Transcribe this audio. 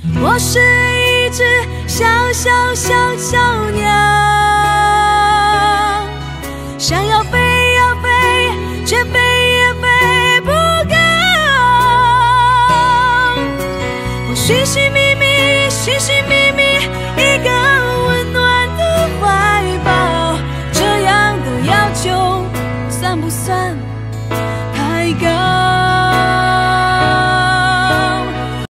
我是一只小小小小鸟，想要飞要飞，却飞也飞不高。我寻寻觅觅，寻寻觅觅一个温暖的怀抱，这样的要求算不算